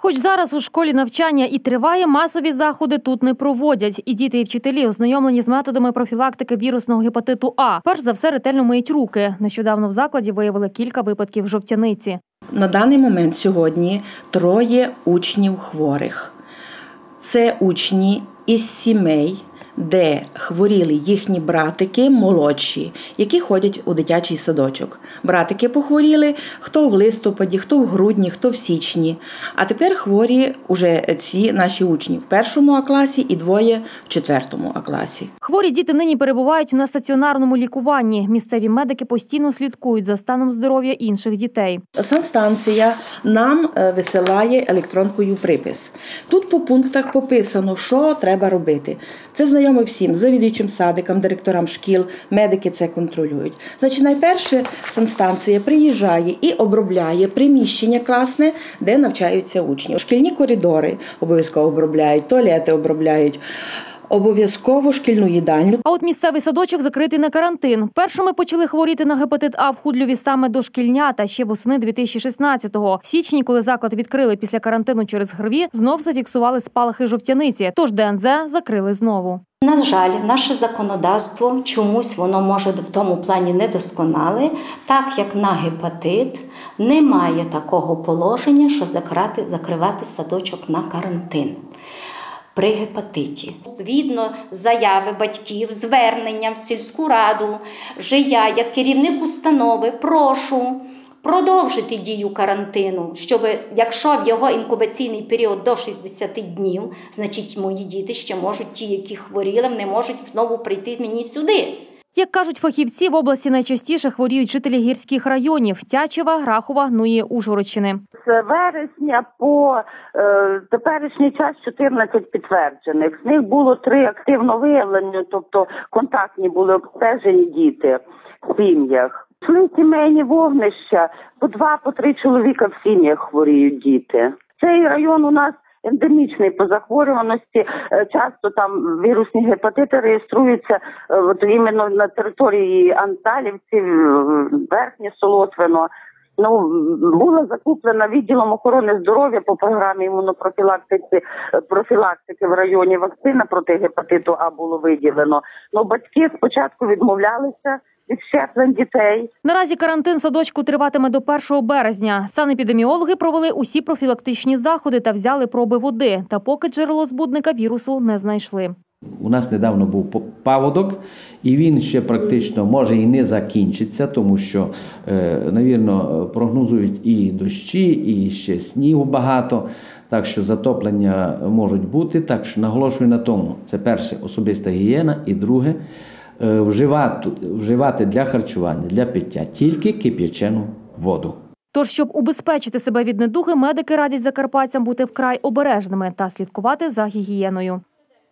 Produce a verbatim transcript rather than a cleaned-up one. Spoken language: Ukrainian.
Хоч зараз у школі навчання і триває, масові заходи тут не проводять. І діти, і вчителі ознайомлені з методами профілактики вірусного гепатиту А. Перш за все, ретельно миють руки. Нещодавно в закладі виявили кілька випадків жовтяниці. На даний момент сьогодні троє учнів хворих. Це учні із сімей, де хворіли їхні братики молодші, які ходять у дитячий садочок. Братики похворіли, хто в листопаді, хто в грудні, хто в січні. А тепер хворі уже ці наші учні в першому А класі і двоє в четвертому А класі. Хворі діти нині перебувають на стаціонарному лікуванні. Місцеві медики постійно слідкують за станом здоров'я інших дітей. Санстанція нам висилає електронкою припис. Тут по пунктах пописано, що треба робити. Це знайомо всім завідуючим садикам, директорам шкіл, медики це контролюють. Значить, найперше санстанція приїжджає і обробляє приміщення класне, де навчаються учні. Шкільні коридори обов'язково обробляють, туалети обробляють. Обов'язково шкільну їдальню. А от місцевий садочок закритий на карантин. Першими почали хворіти на гепатит А в Худльові саме дошкільнята ще восени дві тисячі шістнадцятого. В січні, коли заклад відкрили після карантину через ГРВІ, знов зафіксували спалахи жовтяниці. Тож Д Н З закрили знову. На жаль, наше законодавство чомусь воно може в тому плані недосконале, так як на гепатит немає такого положення, що закривати, закривати садочок на карантин. При гепатиті. Згідно заяви батьків, звернення в сільську раду, же я, як керівник установи, прошу продовжити дію карантину, щоб, якщо в його інкубаційний період до шістдесят днів, значить мої діти ще можуть, ті, які хворіли, не можуть знову прийти мені сюди. Як кажуть фахівці, в області найчастіше хворіють жителі гірських районів – Тячева, Рахова, ну і Ужгородщини. З вересня по е, теперішній час чотирнадцять підтверджених. З них було три активно виявлені, тобто контактні були обстежені діти в сім'ях. Йшли сімейні вогнища, по два, по три чоловіка в сім'ях хворіють діти. Цей район у нас ендемічний по захворюваності, часто там вірусні гепатити реєструються от іменно на території Анталівців, Верхнє Солотвино. Ну, була закуплена відділом охорони здоров'я по програмі імунопрофілактики профілактики в районі вакцина проти гепатиту А було виділено. Ну, батьки спочатку відмовлялися від щеплень дітей. Наразі карантин садочку триватиме до першого березня. Санепідеміологи провели усі профілактичні заходи та взяли проби води. Та поки джерело збудника вірусу не знайшли. У нас недавно був паводок, і він ще практично може і не закінчиться, тому що, навірно, прогнозують і дощі, і ще снігу багато, так що затоплення можуть бути. Так що наголошую на тому, це перше – особиста гігієна, і друге – вживати, вживати для харчування, для пиття тільки кип'ячену воду. Тож, щоб убезпечити себе від недуги, медики радять закарпатцям бути вкрай обережними та слідкувати за гігієною.